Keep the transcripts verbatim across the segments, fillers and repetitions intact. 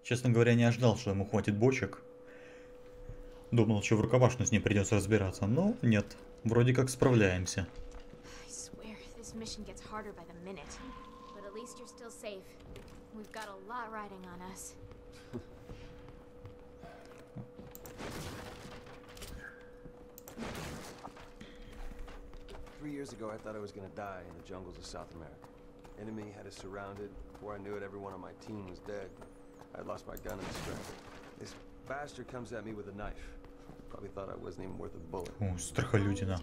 Честно говоря, не ожидал, что ему хватит бочек. Думал, что в рукопашную с ним придется разбираться, но нет. Вроде как справляемся. Three years ago, I thought I was gonna die in the jungles of South America. Enemy had us surrounded. Before I knew it, everyone on my team was dead. I'd lost my gun in the struggle. This bastard comes at me with a knife. Probably thought I wasn't even worth a bullet. О, страхолюдина.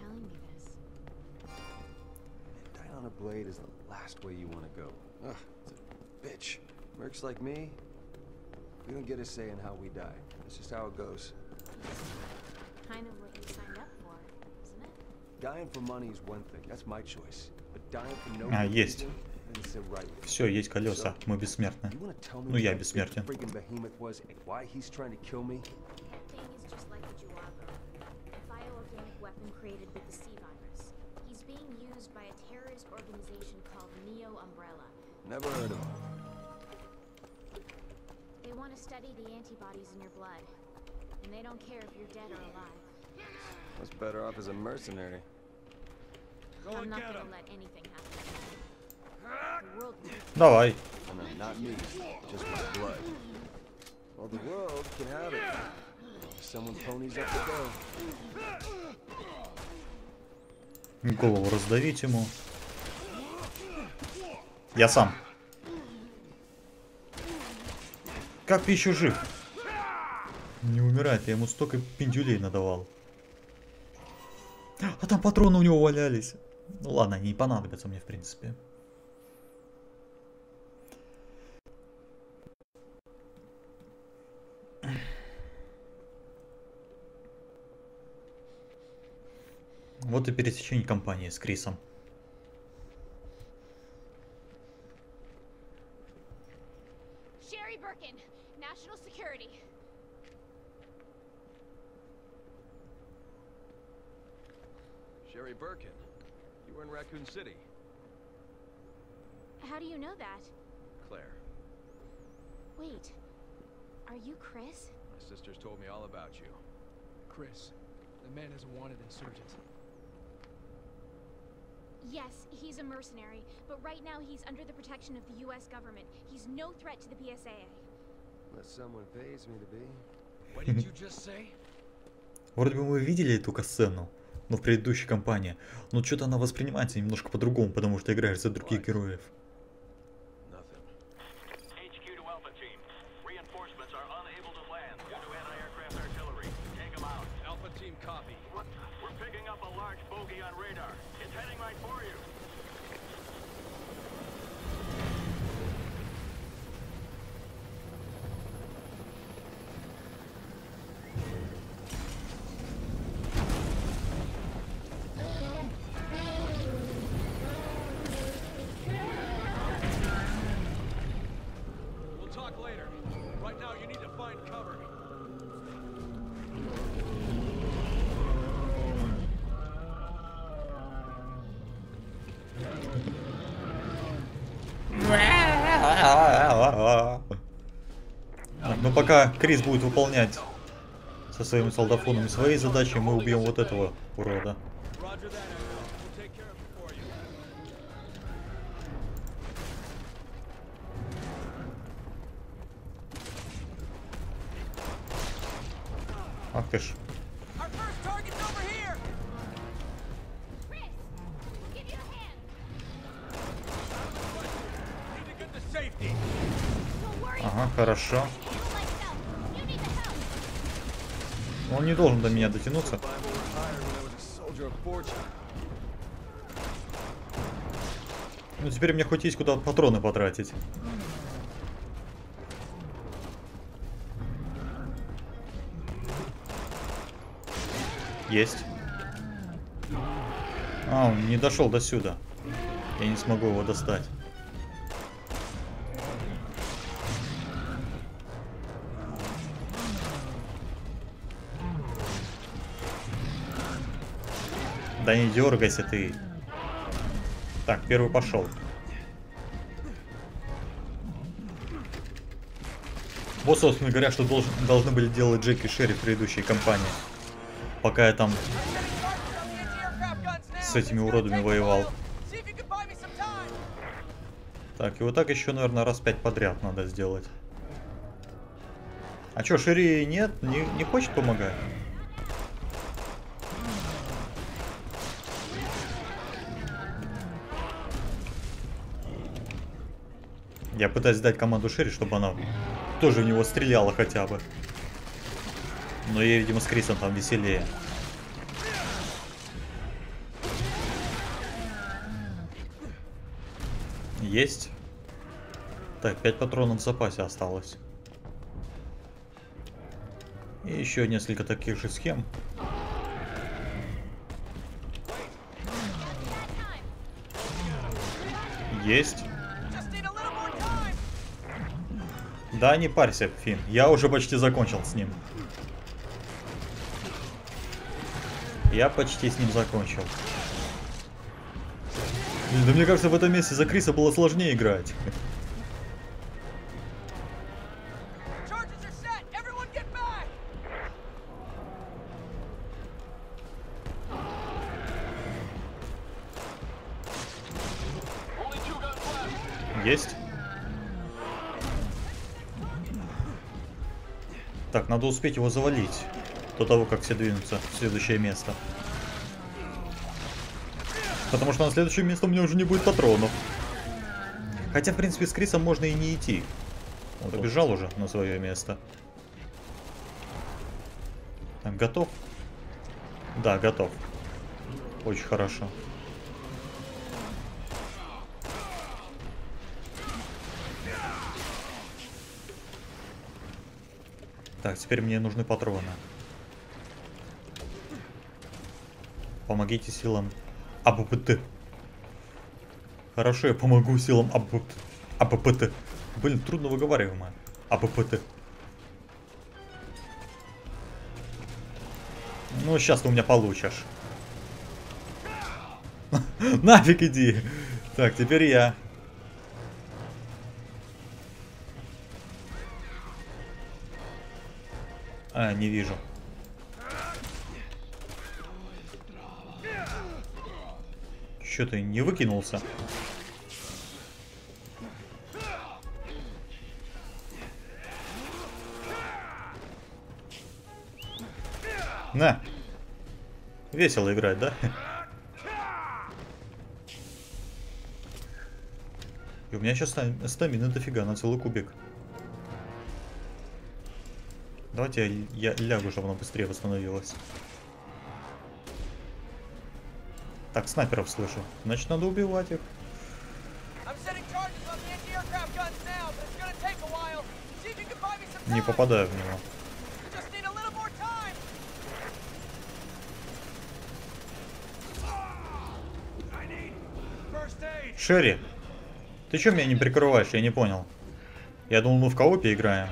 Dying on a blade is the last way you want to go. Ugh, it's a bitch. Mercs like me, we don't get a say in how we die. It's just how it goes. Kind of what you signed up for, isn't it? Dying for money is one thing. That's my choice. But dying for no А, есть. reason, it's a right. Все, есть колеса. Мы бессмертны. You wanna tell me Ну, я what that бессмертен. friggin' behemoth was and why he's trying to kill me? That thing is just like the Juago, a bioorganic weapon created with the C virus. He's being used by a terrorist organization called Neo Umbrella. Never heard of him. They want to study the antibodies in your blood, and they don't care if you're dead or alive. I was better off as a mercenary. I'm not gonna let anything happen. The world needs Давай. Oh, no, not me. Just my blood. Well, the world can have it. If someone ponies up the dough. Голову раздавить ему. Я сам. Как ты еще жив? Не умирает, я ему столько пиндюлей надавал. А там патроны у него валялись. Ну ладно, они не понадобятся мне в принципе. Вот и пересечение компании с Крисом. Sherry Birkin, National Security. Sherry Birkin, you were in Raccoon City. How do you know that? Claire, Wait, are you Chris? my sisters told me all about you. Chris, the man is a wanted insurgent. Yes, he's a mercenary, but right now he's under the protection of the U S government. He's no threat to the P S A A. Unless someone pays me to be. What did you just say? Вроде бы мы видели эту касцену, но в предыдущей кампании. Но что-то она воспринимается немножко по-другому, потому что играешь за других героев. Nothing. H Q to Alpha Team. Reinforcements are unable to land due to anti-aircraft artillery. Take them out. Alpha Team copy. What? We're picking up a large bogey on radar. It's heading right for you. We'll talk later. Right now, you need to find cover. Ну пока Крис будет выполнять со своими солдафонами свои задачи, мы убьем вот этого урода. Roger that, Echo. We'll take care of it for you. Ах ты ж. Our first target's over here! Chris, we'll give you a hand. Need to get to safety. Don't worry. Ага, хорошо. Handle myself. You need the help. Он не должен до меня дотянуться. Bible was higher when I was a soldier of fortune. Ну теперь мне хоть есть куда патроны потратить. Есть. А, он не дошел до сюда. Я не смогу его достать. Да не дергайся ты. Так, первый пошел. Вот, собственно говоря, что должен, должны были делать Джек и Шерри в предыдущей кампании. Пока я там с этими уродами воевал. Так, и вот так еще, наверное, раз пять подряд надо сделать. А чё, Шерри нет? Не, не хочет помогать? Я пытаюсь дать команду Шерри, чтобы она тоже в него стреляла хотя бы. Но ей, видимо, с Крисом там веселее. Есть. Так, пять патронов в запасе осталось. И еще несколько таких же схем. Есть. Да, не парься, Финн. Я уже почти закончил с ним. Я почти с ним закончил. Блин, да мне кажется, в этом месте за Криса было сложнее играть. Есть. Так, надо успеть его завалить до того, как все двинутся в следующее место. Потому что на следующее место у меня уже не будет патронов. Хотя, в принципе, с Крисом можно и не идти. Он побежал уже на свое место. Так, готов? Да, готов. Очень хорошо. Так, теперь мне нужны патроны. Помогите силам АБПТ. Хорошо, я помогу силам АБПТ. Блин, трудно выговариваемо. АБПТ. Ну, сейчас ты у меня получишь. Нафиг иди. Так, теперь я. А, не вижу. Чё ты не выкинулся? На! Весело играть, да? И у меня сейчас стамина дофига на целый кубик. Давайте я, я лягу, чтобы она быстрее восстановилась. Так, снайперов слышу. Значит, надо убивать их. Не попадаю в него. Шерри, ты чё меня не прикрываешь? Я не понял. Я думал, мы в коопе играем.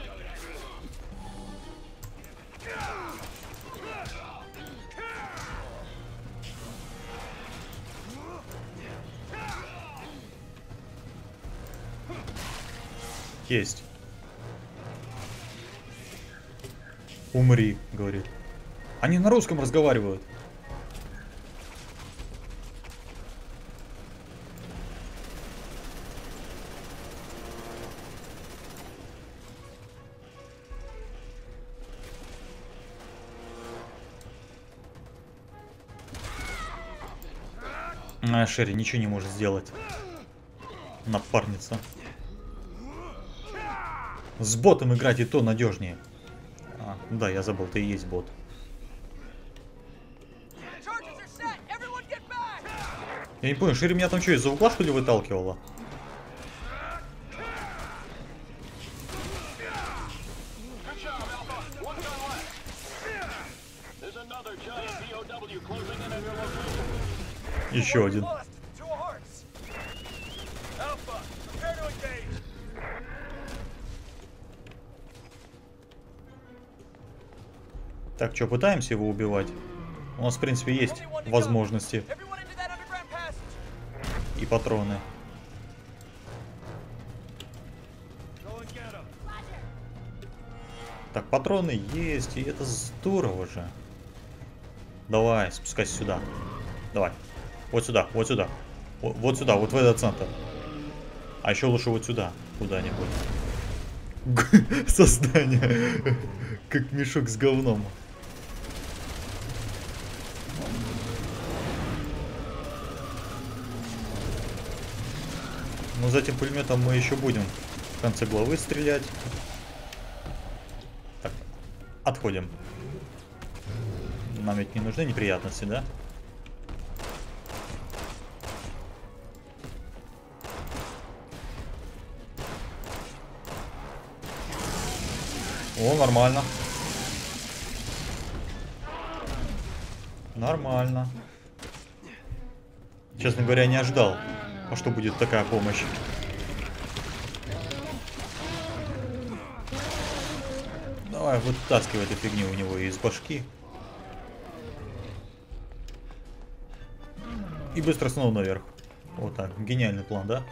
Есть. Умри, говорит. Они на русском разговаривают. А, Шерри ничего не может сделать. Напарница. С ботом играть и то надежнее. А, да, я забыл, ты и есть бот. Я не понял, Шерри меня там что, из-за угла что ли выталкивала? Еще один. Так, что, пытаемся его убивать? У нас, в принципе, есть возможности. И патроны. Так, патроны есть, и это здорово же. Давай, спускайся сюда. Давай. Вот сюда, вот сюда. Вот, вот сюда, вот в этот центр. А еще лучше вот сюда, куда-нибудь. Создание. Как мешок с говном. Но за этим пулеметом мы еще будем в конце главы стрелять. Так, отходим. Нам ведь не нужны неприятности, да? О, нормально. Нормально. Честно говоря, не ожидал, а что будет такая помощь. Давай, вытаскивай эту фигню у него из башки. И быстро снова наверх. Вот так. Гениальный план, да?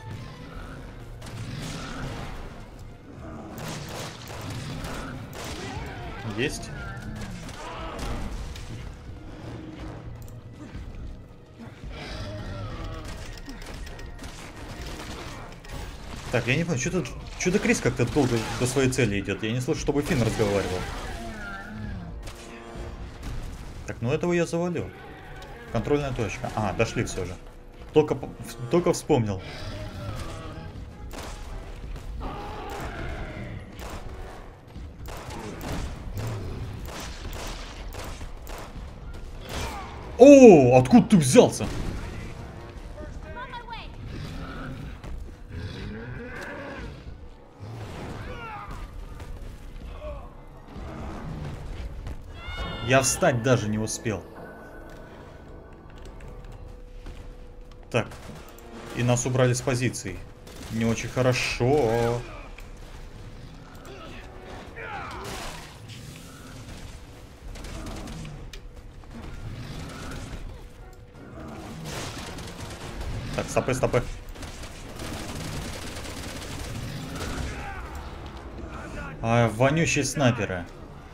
Есть. Так, я не понял, что-то что-то Крис как-то долго до своей цели идет. Я не слышу, чтобы Финн разговаривал. Так, ну этого я завалю. Контрольная точка. А, дошли все же. Только, только вспомнил. О, откуда ты взялся? Я встать даже не успел. Так. И нас убрали с позиций. Не очень хорошо. Так, стопы, стопы. А, вонючие снайперы.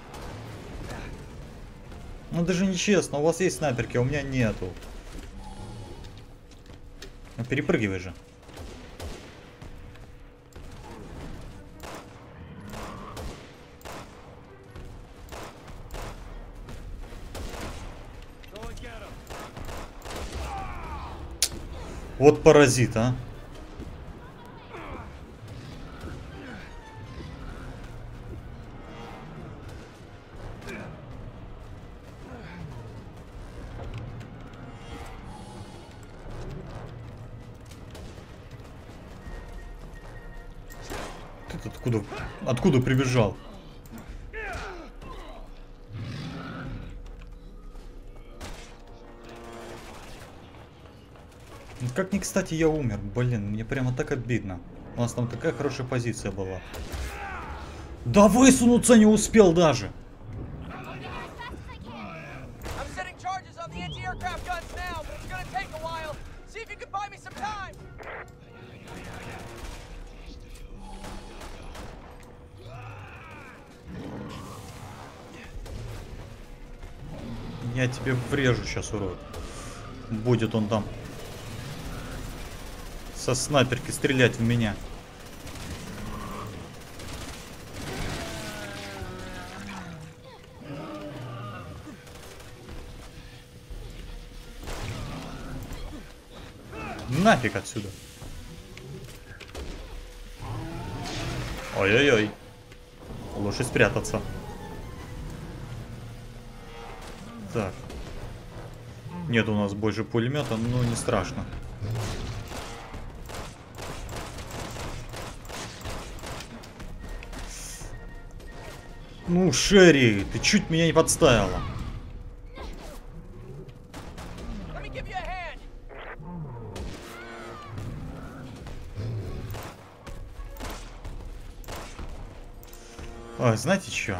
Ну даже нечестно, у вас есть снайперки, а у меня нету. Ну перепрыгивай же. Вот паразит, а. Ты откуда, откуда прибежал? Как ни кстати я умер, блин, мне прямо так обидно. У нас там такая хорошая позиция была. Да высунуться не успел даже. Я тебе врежу сейчас, урод. Будет он там со снайперки стрелять в меня. Нафиг отсюда. Ой-ой-ой. Лучше спрятаться. Так. Нет у нас больше пулемета, но не страшно. Ну, Шерри, ты чуть меня не подставила. Ой, знаете что?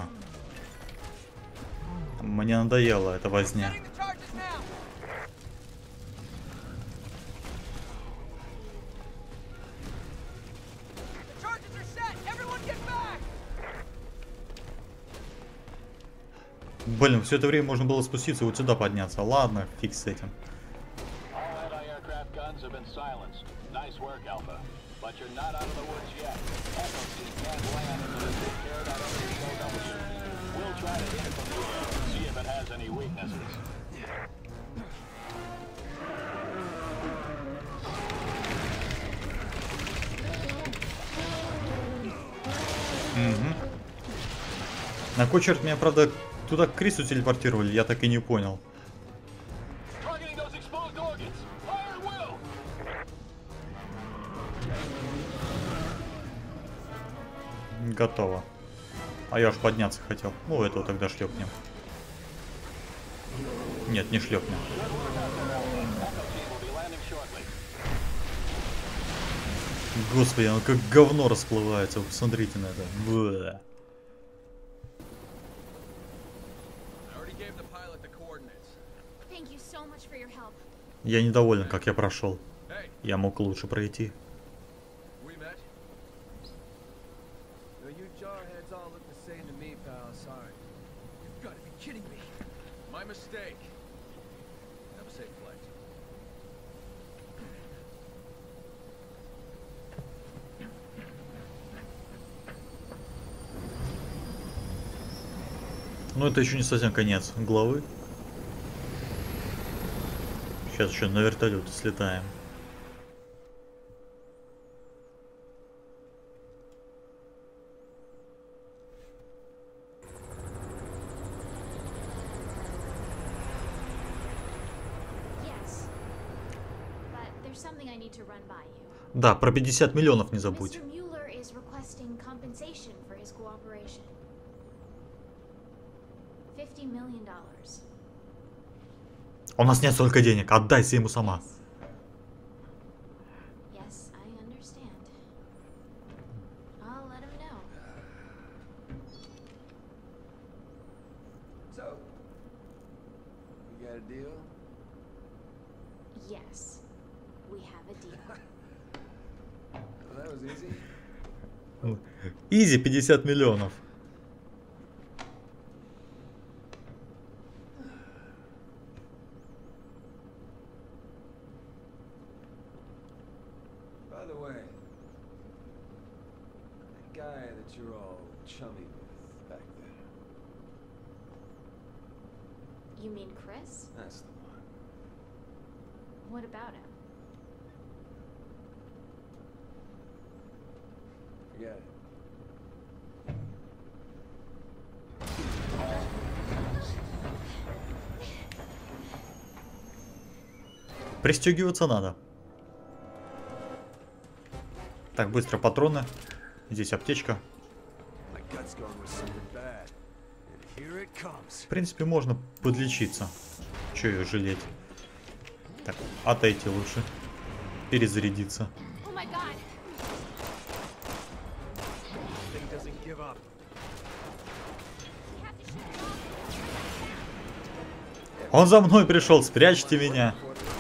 Мне надоела эта возня. Блин, все это время можно было спуститься и вот сюда подняться. Ладно, фиг с этим. Угу. На кой черт меня, правда, туда к Крису телепортировали, я так и не понял. Готово. А я уж подняться хотел. Ну, этого тогда шлепнем. Нет, не шлепнем. Господи, оно как говно расплывается. Вы посмотрите на это. Бэ. Thank you so much for your help. Я недоволен, как я прошел. Я мог лучше пройти. We met? No, you jarheads all look the same to me, pal. Sorry. You've got to be kidding me. My mistake. Have a safe flight. Но это еще не совсем конец главы. Сейчас еще на вертолете слетаем. Yes. But there's something I need to run by you. Да, про пятьдесят миллионов не забудь. Mister Mueller is requesting compensation for his cooperation. Fifty million dollars. У нас нет столько денег, отдайся ему сама. Yes, I understand. I'll let him know. So, you got a deal? Yes, we have a deal. Well, that was easy. Изи пятьдесят миллионов. By the way, that guy that you're all chummy with back there, You mean Chris? that's the one. What about him? Forget it. Пристегиваться надо. Так, быстро патроны. Здесь аптечка. My gut's going with something bad. And here it comes. В принципе, можно подлечиться. Че ее жалеть? Так, отойти лучше. Перезарядиться. Oh my god! Thing doesn't give up. We have to shut it off. Он за мной пришел, спрячьте меня.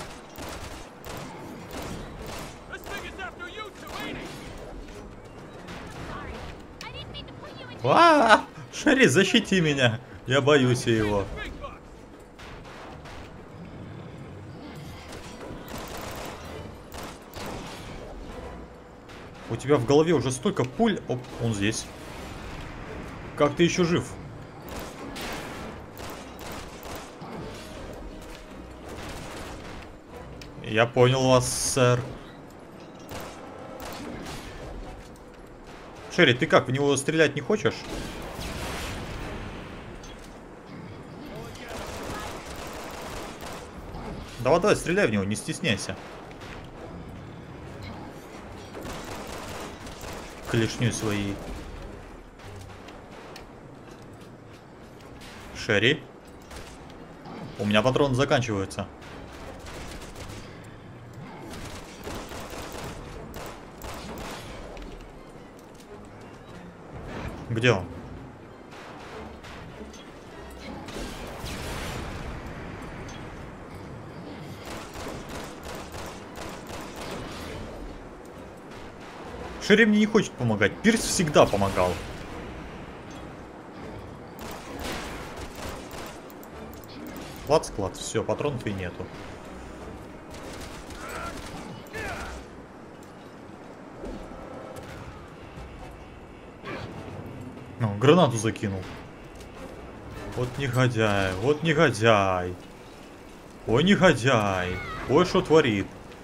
This thing is after you two, ain't it? Sorry. I didn't mean to put you in. А, Шерри, защити меня. Я боюсь его. Big bucks. У тебя в голове уже столько пуль. Оп, он здесь. Как ты еще жив? Я понял вас, сэр. Шерри, ты как, в него стрелять не хочешь? Давай, давай, стреляй в него, не стесняйся. Клешню своей. Шерри. У меня патроны заканчиваются. Где он? Шерри мне не хочет помогать. Пирс всегда помогал. Клац-клац, все, патронов и нету. Ну, гранату закинул. Вот негодяй, вот негодяй. Ой, негодяй. Ой, что творит.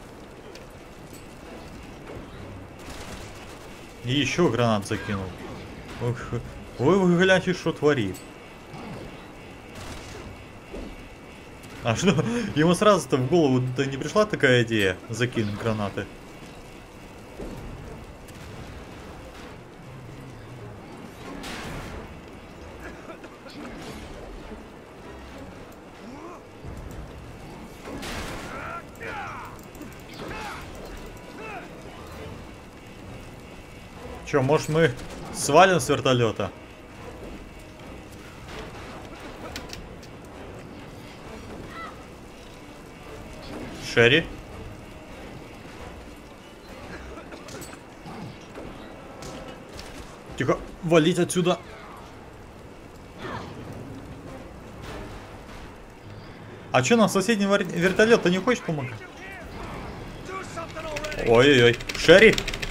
И еще гранат закинул. Ох, ой, вы гляньте, что творит. А что? Ему сразу-то в голову-то не пришла такая идея закинуть гранаты? Че, может мы свалим с вертолета? Шерри? Тихо, валить отсюда. А че нам соседний вертолет-то не хочет помогать? Ой-ой-ой, Шерри!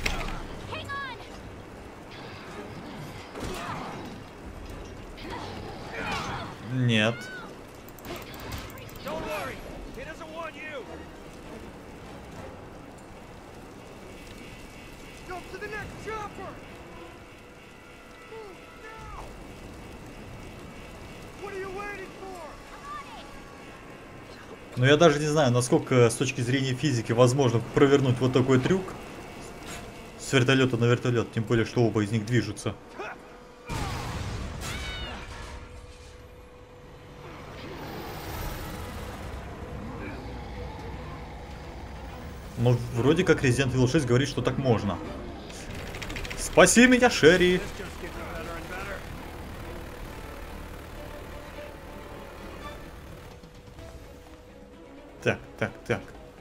Нет. Но я даже не знаю, насколько с точки зрения физики возможно провернуть вот такой трюк с вертолета на вертолет, тем более, что оба из них движутся. Но вроде как Resident Evil шесть говорит, что так можно. Спаси меня, Шерри! Так, так, так.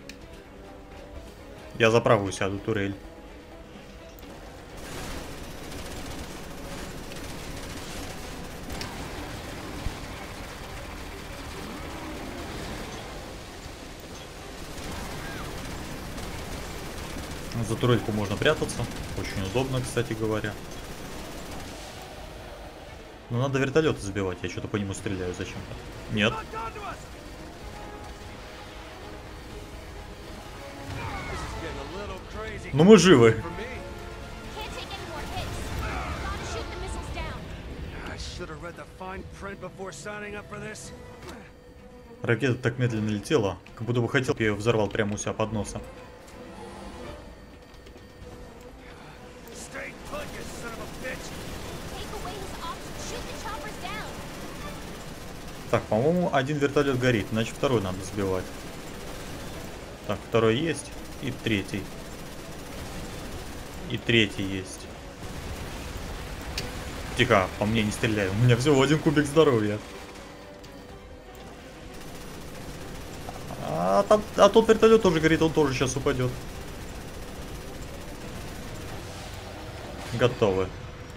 Я за правую сяду, турель. За турельку можно прятаться. Очень удобно, кстати говоря. Но надо вертолеты забивать. Я что-то по нему стреляю зачем-то. Нет. Но мы живы. Ракета так медленно летела, как будто бы хотел, я ее взорвал прямо у себя под носом. Так, по-моему, один вертолет горит, иначе второй надо сбивать. Так, второй есть. И третий. И третий есть. Тихо, по мне не стреляй. У меня всего один кубик здоровья. А, там, а тот вертолет тоже горит, он тоже сейчас упадет. Готовы.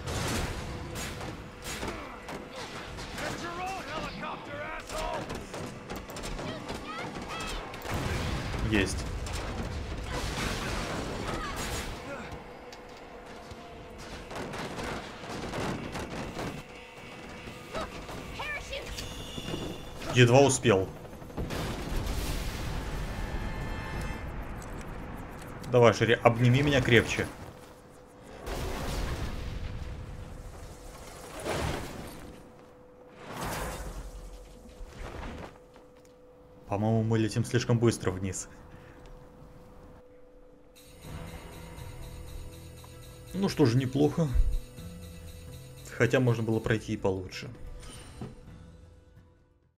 Есть. Едва успел. Давай, Шерри, обними меня крепче. По-моему, мы летим слишком быстро вниз. Ну что же, неплохо. Хотя можно было пройти и получше.